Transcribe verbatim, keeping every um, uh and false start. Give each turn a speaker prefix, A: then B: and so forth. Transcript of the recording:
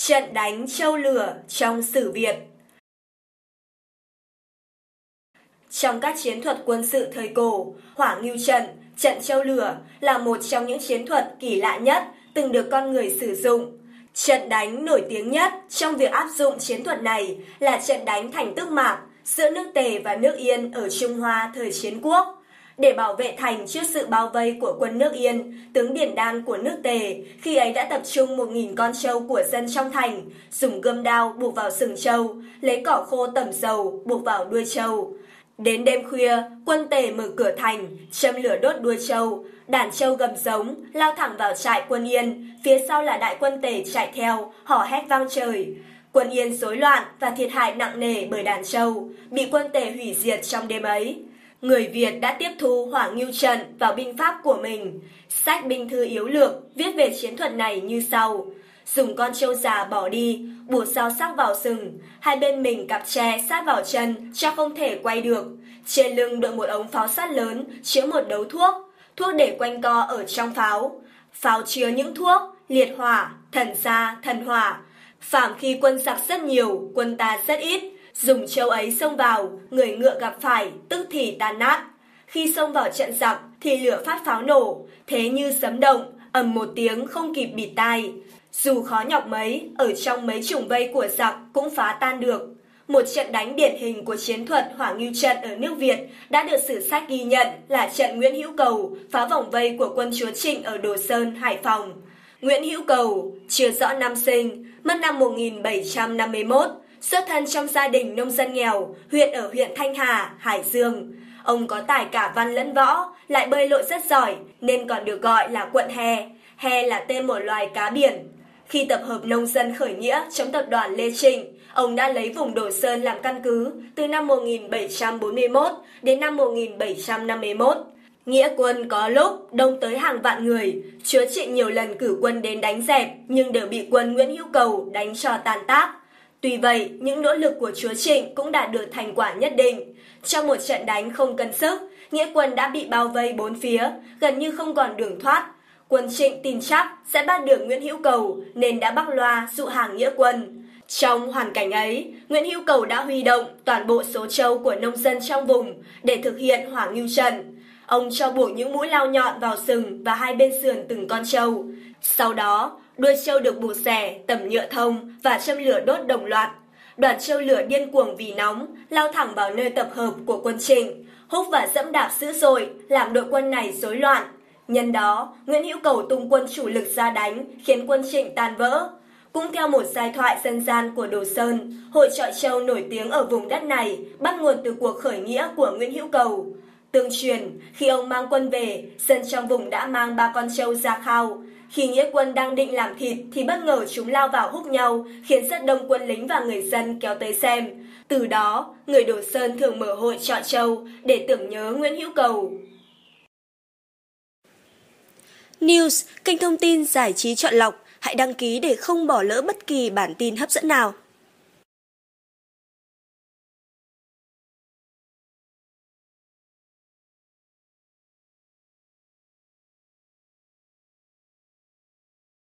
A: Trận đánh trâu lửa trong sử Việt. Trong các chiến thuật quân sự thời cổ, Hỏa Ngưu trận, trận trâu lửa là một trong những chiến thuật kỳ lạ nhất từng được con người sử dụng. Trận đánh nổi tiếng nhất trong việc áp dụng chiến thuật này là trận đánh thành Tức Mạc giữa nước Tề và nước Yên ở Trung Hoa thời Chiến Quốc. Để bảo vệ thành trước sự bao vây của quân nước Yên, tướng Điền Đan của nước Tề khi ấy đã tập trung một nghìn con trâu của dân trong thành, dùng gươm đao buộc vào sừng trâu, lấy cỏ khô tẩm dầu buộc vào đuôi trâu. Đến đêm khuya, quân Tề mở cửa thành, châm lửa đốt đuôi trâu, đàn trâu gầm giống, lao thẳng vào trại quân Yên, phía sau là đại quân Tề chạy theo, hò hét vang trời. Quân Yên rối loạn và thiệt hại nặng nề bởi đàn trâu, bị quân Tề hủy diệt trong đêm ấy. Người Việt đã tiếp thu Hỏa Ngưu trận vào binh pháp của mình. Sách binh thư yếu lược viết về chiến thuật này như sau: dùng con trâu già bỏ đi, buộc dao sắc vào sừng, hai bên mình cặp tre sát vào chân cho không thể quay được. Trên lưng đội một ống pháo sắt lớn chứa một đấu thuốc, thuốc để quanh co ở trong pháo. Pháo chứa những thuốc liệt hỏa, thần xa, thần hỏa. Phàm khi quân giặc rất nhiều, quân ta rất ít, dùng trâu ấy xông vào, người ngựa gặp phải, tức thì tan nát. Khi xông vào trận giặc thì lửa phát pháo nổ, thế như sấm động, ầm một tiếng không kịp bịt tai. Dù khó nhọc mấy, ở trong mấy chủng vây của giặc cũng phá tan được. Một trận đánh điển hình của chiến thuật Hỏa Ngưu trận ở nước Việt đã được sử sách ghi nhận là trận Nguyễn Hữu Cầu phá vòng vây của quân chúa Trịnh ở Đồ Sơn, Hải Phòng. Nguyễn Hữu Cầu, chưa rõ năm sinh, mất năm một nghìn bảy trăm năm mươi mốt, xuất thân trong gia đình nông dân nghèo, huyện ở huyện Thanh Hà, Hải Dương. Ông có tài cả văn lẫn võ, lại bơi lội rất giỏi nên còn được gọi là Quận He. He là tên một loài cá biển. Khi tập hợp nông dân khởi nghĩa chống tập đoàn Lê Trịnh, ông đã lấy vùng Đồ Sơn làm căn cứ từ năm một nghìn bảy trăm bốn mươi mốt đến năm một nghìn bảy trăm năm mươi mốt. Nghĩa quân có lúc đông tới hàng vạn người, chúa Trịnh nhiều lần cử quân đến đánh dẹp nhưng đều bị quân Nguyễn Hữu Cầu đánh cho tan tác. Tuy vậy, những nỗ lực của chúa Trịnh cũng đạt được thành quả nhất định. Trong một trận đánh không cân sức, nghĩa quân đã bị bao vây bốn phía, gần như không còn đường thoát. Quân Trịnh tin chắc sẽ bắt được Nguyễn Hữu Cầu nên đã bắc loa dụ hàng nghĩa quân. Trong hoàn cảnh ấy, Nguyễn Hữu Cầu đã huy động toàn bộ số trâu của nông dân trong vùng để thực hiện Hỏa Ngưu trận. Ông cho buộc những mũi lao nhọn vào sừng và hai bên sườn từng con trâu. Sau đó, đuôi trâu được buộc xẻ, tẩm nhựa thông và châm lửa đốt đồng loạt. Đoàn trâu lửa điên cuồng vì nóng, lao thẳng vào nơi tập hợp của quân Trịnh, húc và dẫm đạp dữ dội, làm đội quân này rối loạn. Nhân đó, Nguyễn Hữu Cầu tung quân chủ lực ra đánh, khiến quân Trịnh tan vỡ. Cũng theo một giai thoại dân gian của Đồ Sơn, hội chọi trâu nổi tiếng ở vùng đất này bắt nguồn từ cuộc khởi nghĩa của Nguyễn Hữu Cầu. Tương truyền, khi ông mang quân về, dân trong vùng đã mang ba con trâu ra khao. Khi nghĩa quân đang định làm thịt thì bất ngờ chúng lao vào húc nhau, khiến rất đông quân lính và người dân kéo tới xem. Từ đó, người Đồ Sơn thường mở hội chọi trâu để tưởng nhớ Nguyễn Hữu Cầu.
B: News, kênh thông tin giải trí chọn lọc. Hãy đăng ký để không bỏ lỡ bất kỳ bản tin hấp dẫn nào.